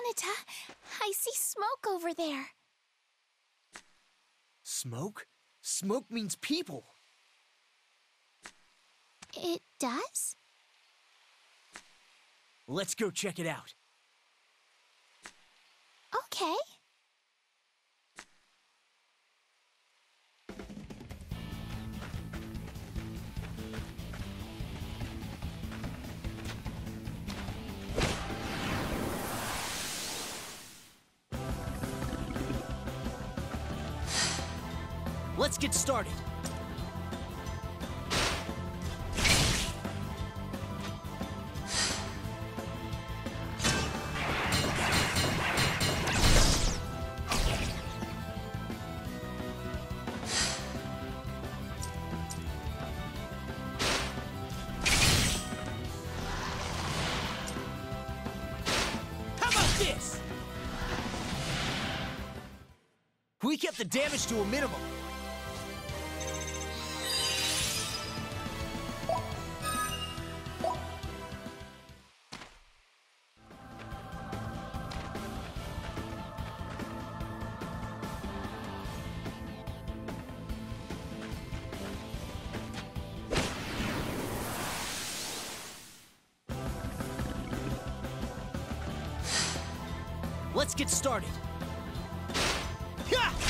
Anita, I see smoke over there. Smoke? Smoke means people. It does? Let's go check it out. Okay. Let's get started. How about this? We kept the damage to a minimum. Let's get started. Ha!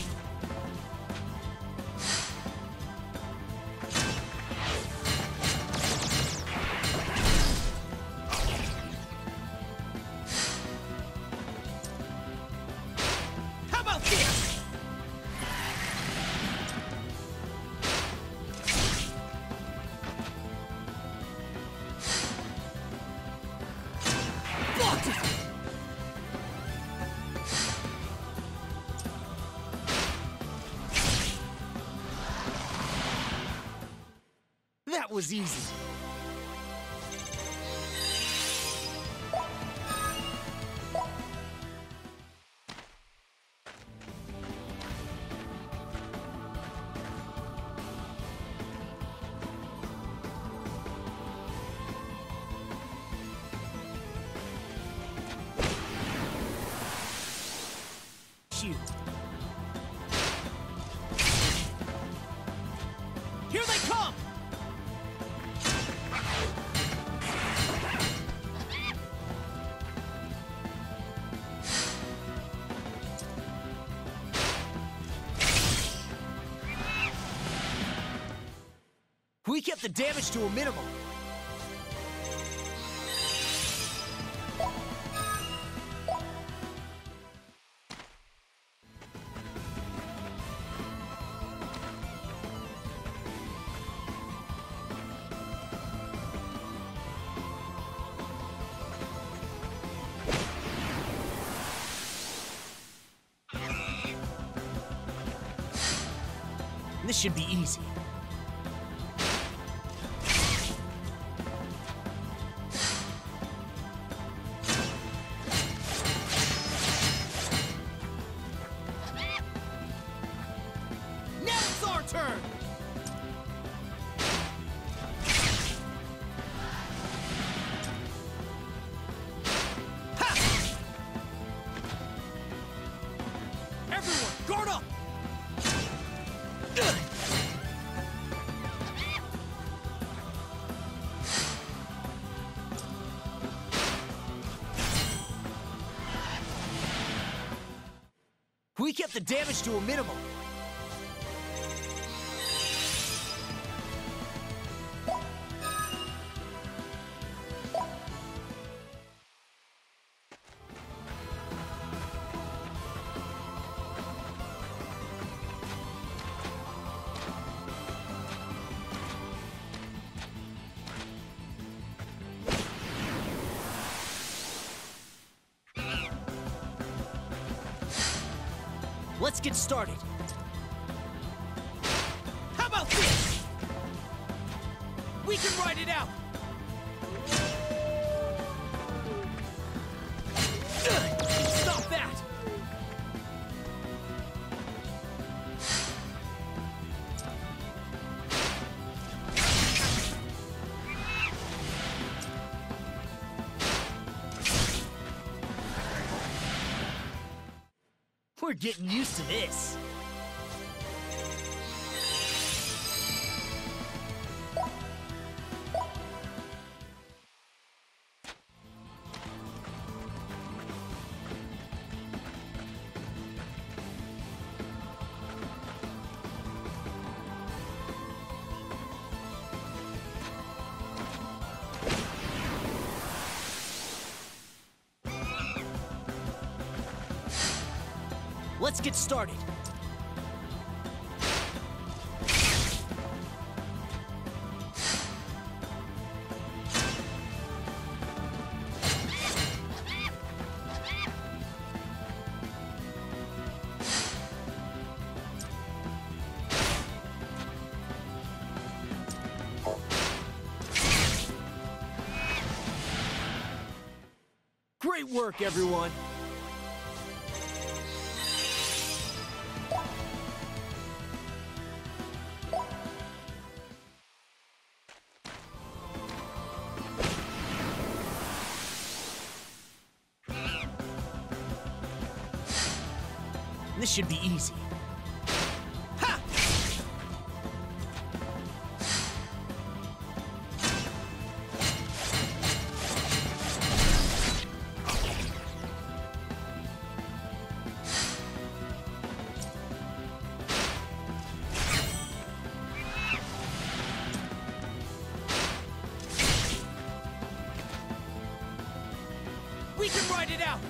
How about this? Blocked it! That was easy. Shoot. Here they come! We kept the damage to a minimum. This should be easy. Now it's our turn! Ha! Everyone, guard up! We kept the damage to a minimum. Let's get started. How about this? We can ride it out. Stop that! We're getting used to this. Let's get started. Great work, everyone. This should be easy. Ha! We can ride it out!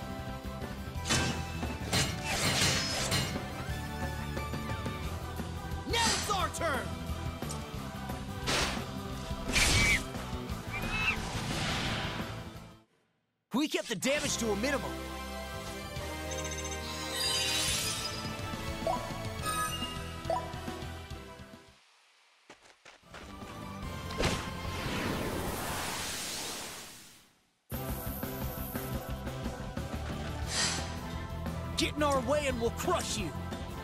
Turn. We kept the damage to a minimum. Get in our way and we'll crush you.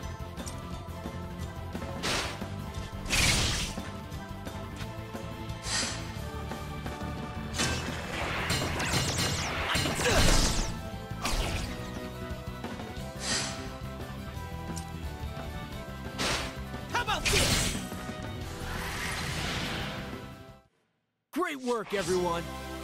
Great work, everyone!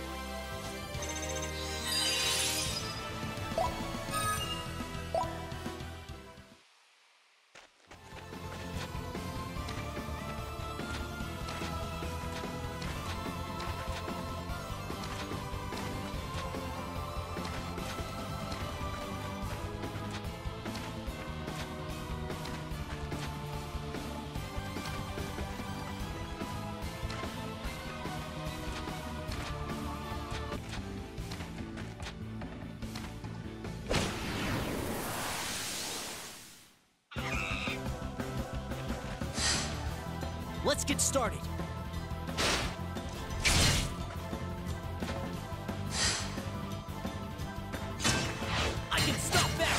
Let's get started. I can stop that!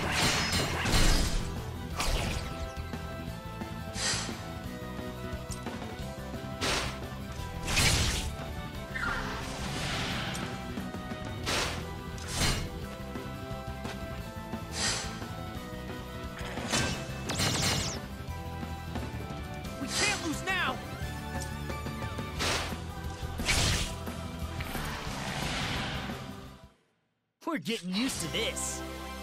Now! We're getting used to this.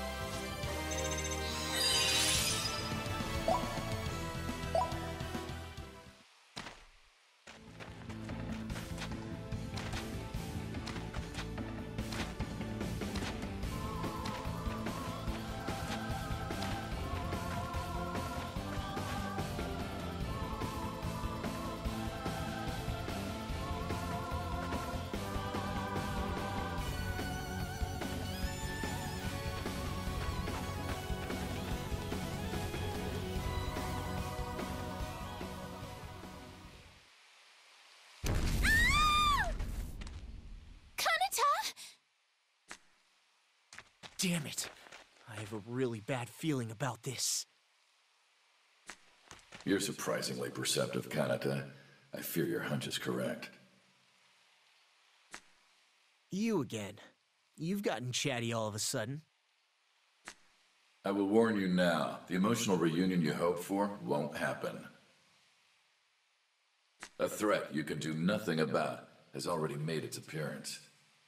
Damn it. I have a really bad feeling about this. You're surprisingly perceptive, Kanata. I fear your hunch is correct. You again. You've gotten chatty all of a sudden. I will warn you now, the emotional reunion you hope for won't happen. A threat you can do nothing about has already made its appearance.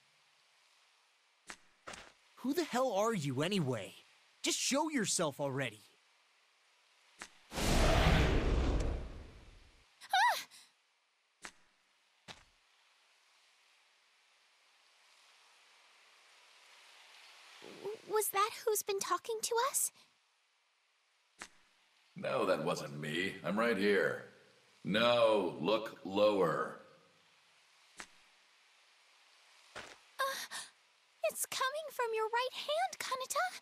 Who the hell are you anyway? Just show yourself already. Was that who's been talking to us? No, that wasn't me. I'm right here. No, look lower. It's coming from your right hand, Kanata.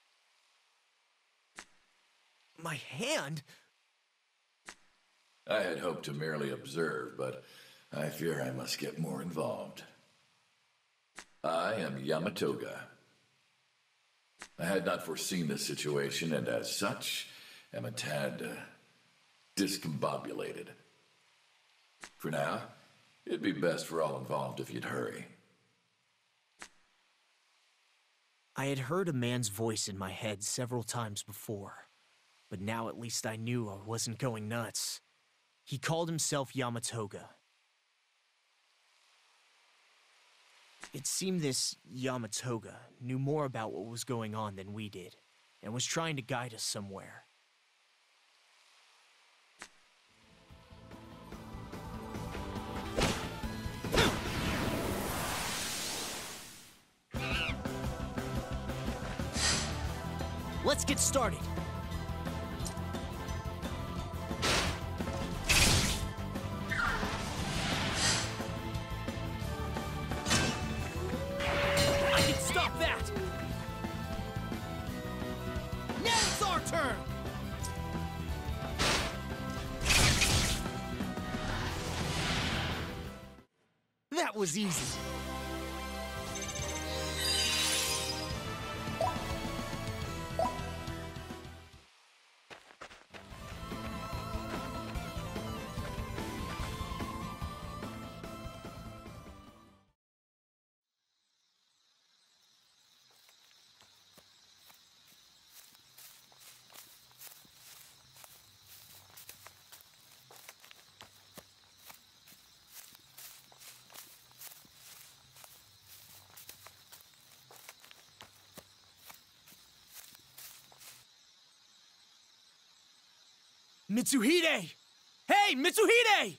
My hand? I had hoped to merely observe, but I fear I must get more involved. I am Yamatoga. I had not foreseen this situation, and as such, am a tad discombobulated. For now, it'd be best for all involved if you'd hurry. I had heard a man's voice in my head several times before, but now at least I knew I wasn't going nuts. He called himself Yamatoga. It seemed this Yamatoga knew more about what was going on than we did, and was trying to guide us somewhere. Let's get started. I can stop that! Now it's our turn! That was easy. Mitsuhide! Hey, Mitsuhide!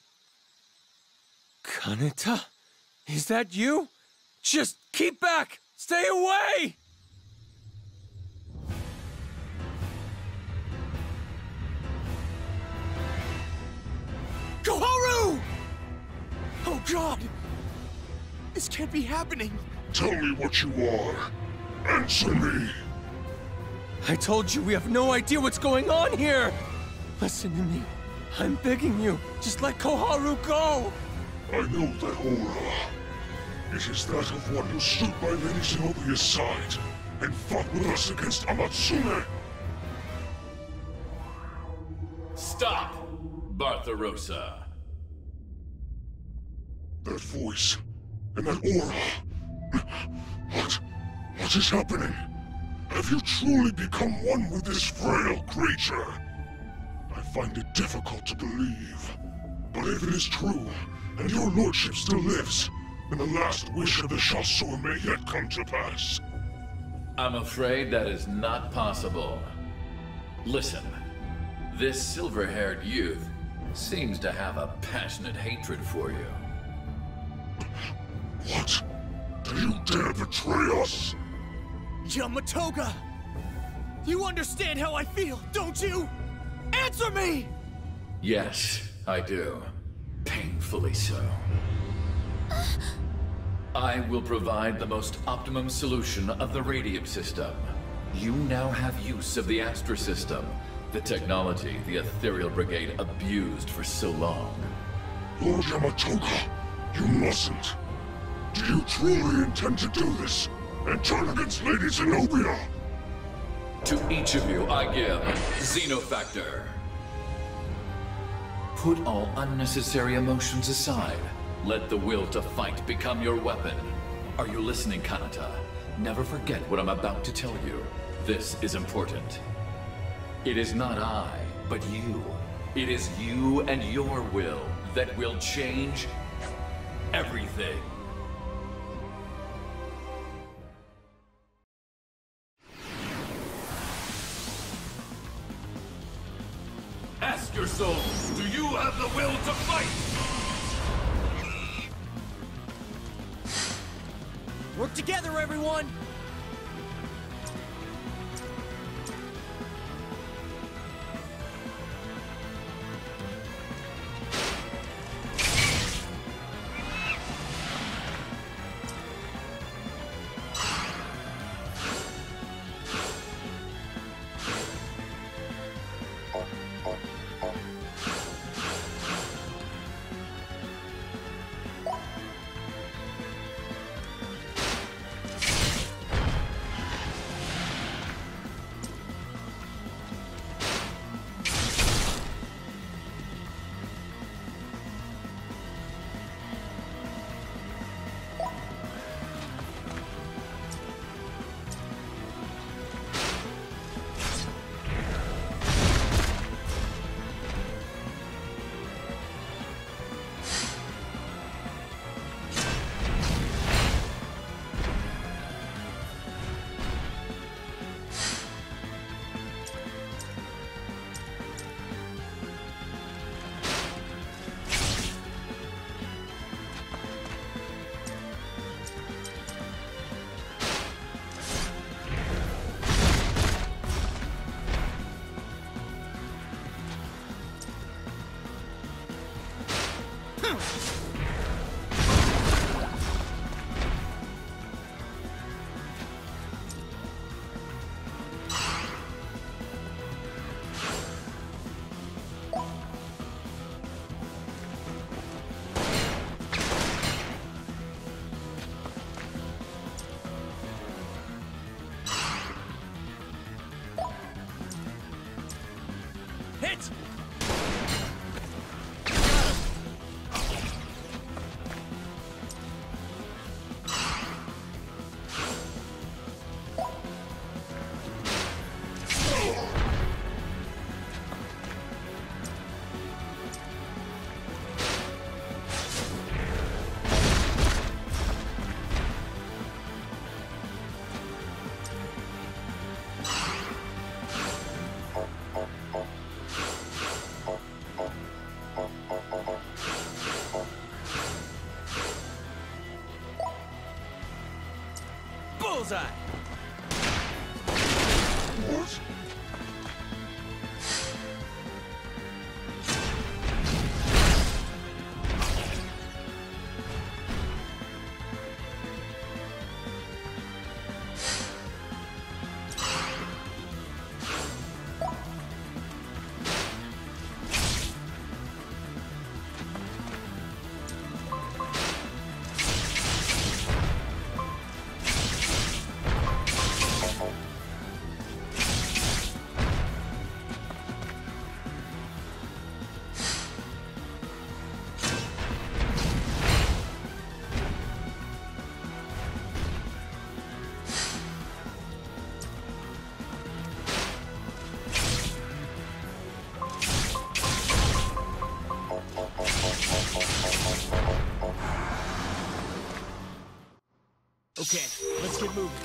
Kanata? Is that you? Just keep back! Stay away! Koharu! Oh God! This can't be happening! Tell me what you are. Answer me. I told you we have no idea what's going on here! Listen to me. I'm begging you. Just let Koharu go! I know that aura. It is that of one who stood by Lady Zenobia's side and fought with us against Amatsune. Stop, Bartharosa. That voice and that aura. What is happening? Have you truly become one with this frail creature? I find it difficult to believe. But if it is true, and your lordship still lives, then the last wish of the Chasseur may yet come to pass. I'm afraid that is not possible. Listen, this silver-haired youth seems to have a passionate hatred for you. What? Do you dare betray us? Yamatoga! You understand how I feel, don't you? Answer me! Yes, I do. Painfully so. I will provide the most optimum solution of the Radium System. You now have use of the Astra System, the technology the Ethereal Brigade abused for so long. Lord Yamatoga, you mustn't. Do you truly intend to do this and turn against Lady Zenobia? To each of you, I give Xenofactor. Put all unnecessary emotions aside. Let the will to fight become your weapon. Are you listening, Kanata? Never forget what I'm about to tell you. This is important. It is not I, but you. It is you and your will that will change everything. Ask your soul, do you have the will to fight? Work together, everyone! Hit! Bullseye! What? Okay, let's get moving.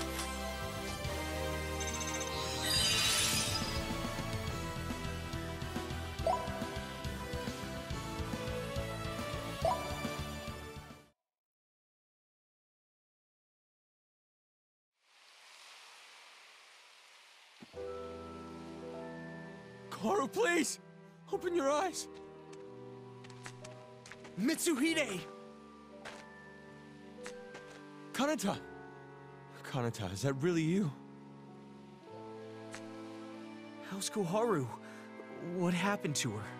Koharu, please! Open your eyes! Mitsuhide! Kanata! Kanata, is that really you? How's Koharu? What happened to her?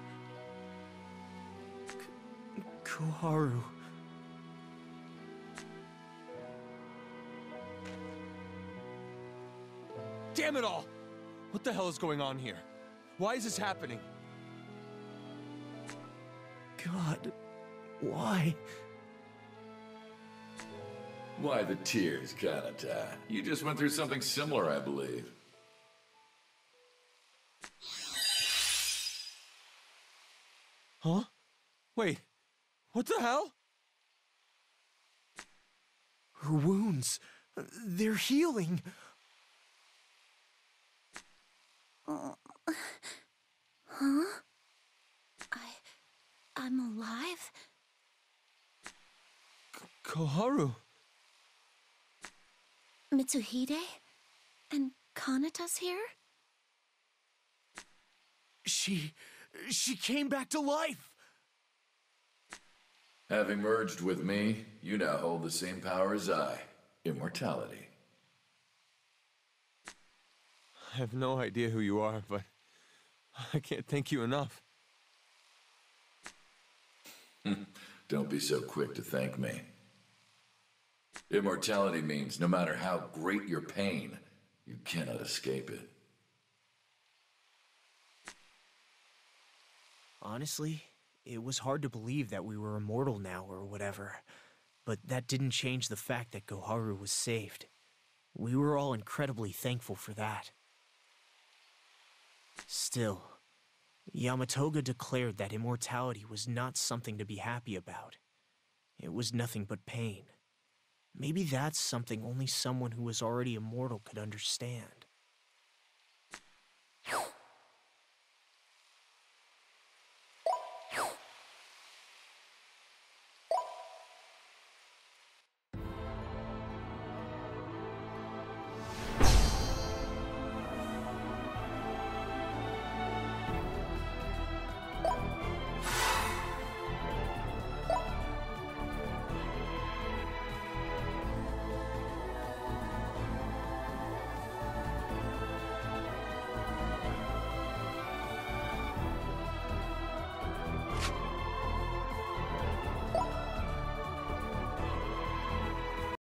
Koharu... Damn it all! What the hell is going on here? Why is this happening? God... why? Why the tears, Kanata? You just went through something similar, I believe. Huh? Wait, what the hell? Her wounds, they're healing. Huh? I'm alive? Koharu. Mitsuhide? And Kanata's here? She came back to life. Having merged with me, you now hold the same power as I, immortality. I have no idea who you are, but I can't thank you enough. Don't be so quick to thank me. Immortality means no matter how great your pain, you cannot escape it. Honestly, it was hard to believe that we were immortal now or whatever, but that didn't change the fact that Koharu was saved. We were all incredibly thankful for that. Still, Yamatoga declared that immortality was not something to be happy about. It was nothing but pain. Maybe that's something only someone who was already immortal could understand.